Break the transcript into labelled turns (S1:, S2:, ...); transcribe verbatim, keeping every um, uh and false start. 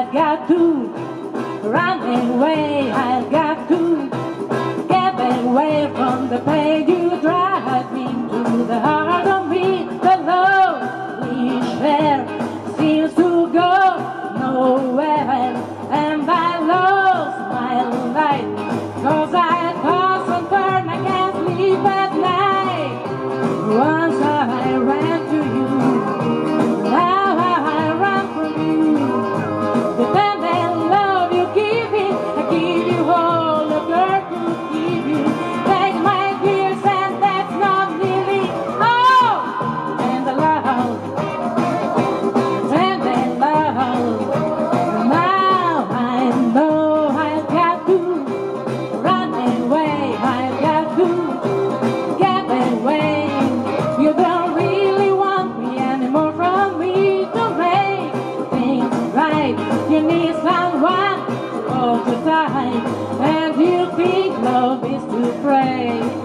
S1: I've got to run away, I've got to get away from the pain you drive me to the heart of me. The love we share seems to go nowhere, and I lost my life, 'cause I toss and turn, I can't sleep at night. Once I ran to you, now I run from you. The time and love you give me, I give you all the girl could give you. Take my tears and that's not nearly all. And the love, and the love. Now I know I've got to run away, I've got to get away. You don't really want me anymore from me to make things right. You need someone all the time, and you think love is to pray.